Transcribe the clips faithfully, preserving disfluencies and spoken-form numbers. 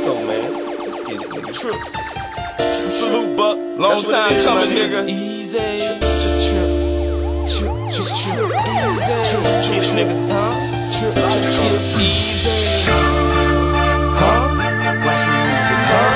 go, man. Let's get it, nigga. Trip. It's the salute, Buck. Long time coming, nigga. Easy. Trip, trip, trip. Trip, trip, trip. Easy. Trip, trip, nigga. Huh? Trip, trip, trip. Easy. Huh? Watch me move it. Huh?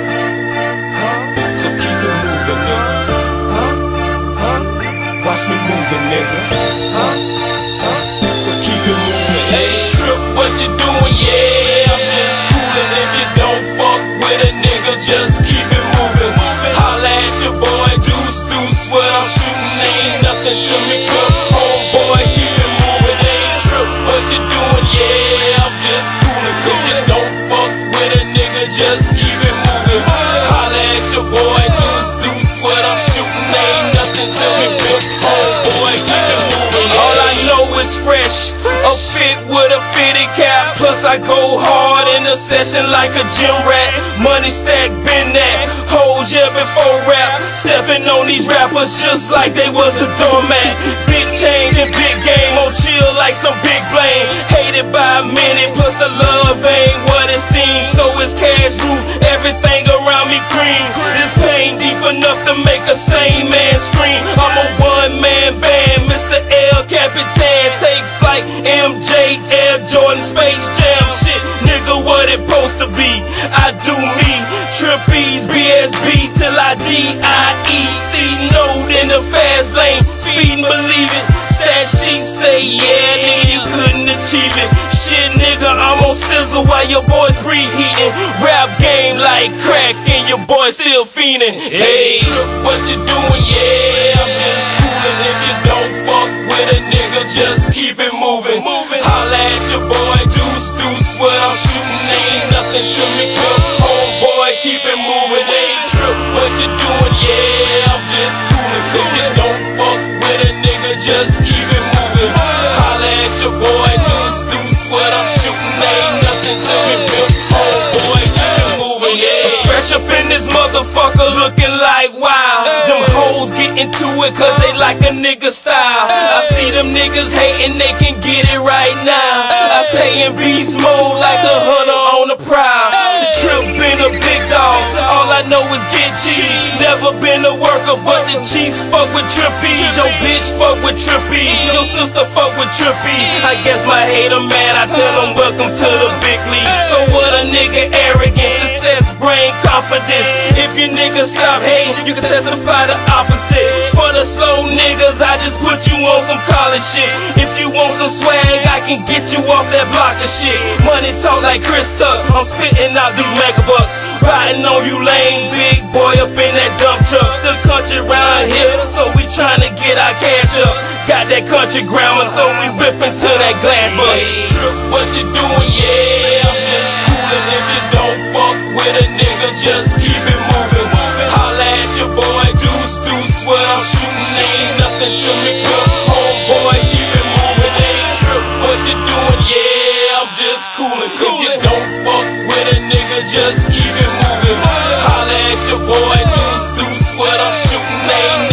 Huh? So keep it moving, nigga. Huh? Huh? Watch me move it, nigga. Huh? Huh? So keep it moving. Hey, Trip, what you doing? Yeah, I'm just coolin'. If you don't fuck with a nigga, just keep it moving. Holla at your boy, Deuce, Deuce, what I'm shootin'. Ain't nothing to me, good homeboy, keep it moving. Hey, Trip, what you doing? Yeah, I'm just coolin'. If you don't fuck with a nigga, just keep it moving. Holla at your boy, Deuce, Deuce, what I'm shootin'. Ain't nothing to me, good homeboy, keep it moving. All I know is fresh, a fit with a fitted cap. Plus I go hard in the session like a gym rat. Money stack, been that. Hoes yeah before rap. Stepping on these rappers just like they was a doormat. Big change and big game on chill like some big blame. Hated by a minute, plus the love ain't what it seems. So it's cash root, everything around me cream. This pain deep enough to make a sane man scream. I'm a one man band, Mister L Capitan. Take flight, M J, Air Jordan, Space Jam. Shit, nigga, what it supposed to be? I do me, Trippies, B S B till I D I E C. Note in the fast lane, speed and believe it. Stat sheet say, yeah, nigga, you couldn't achieve it. Shit, nigga, I'm on sizzle while your boys preheating. Rap game like crack and your boy still fiending. Hey, Trip, what you doing? Yeah, I'm just coolin'. If you don't fuck with a nigga, just keep it moving. Holla at your boy, Deuce, Deuce, what I'm shootin'. Ain't nothing to me, good homeboy, keep it moving. Hey, Trip, what you doing? Yeah, I'm just coolin'. If you don't fuck with a nigga, just keep it moving. Holla at your boy, Deuce, Deuce, what I'm shootin'. Ain't nothing to me, good homeboy, keep it moving. Yeah, fresh up in this motherfucker looking like wow. Them hoes get into it cause they like a nigga style. I see them niggas hating, they can get it right now. I stay in beast mode like a hunter on the prowl. Trip been a big dog, all I know is get cheese. Never been a worker, but the cheese fuck with Trippies. Your bitch fuck with Trippies, your sister fuck with Trippies. I guess my hater mad, I tell them welcome to the big league. So what a nigga arrogance, success, brain, confidence. If you niggas stop hating, you can testify the opposite. For the slow niggas, I just put you on some college shit. If you want some swag, I can get you off that block of shit. Money talk like Chris Tuck, I'm spitting out these megabucks. Riding on you lanes, big boy up in that dump truck. Still country round here, so we tryna get our cash up. Got that country grammar, so we whippin' to that glass bus. Hey, Trip, what you doing? Yeah, I'm just coolin'. If you don't fuck with a nigga, just keep it moving. Holla at your boy, Deuce, Deuce, what I'm shootin'. Ain't nothing to me, good homeboy, keep it moving. Hey, Trip, what you doing? Yeah, I'm just coolin'. If you don't fuck with a nigga, just keep it moving. Holla at your boy, Deuce, Deuce, what I'm shootin'. Ain't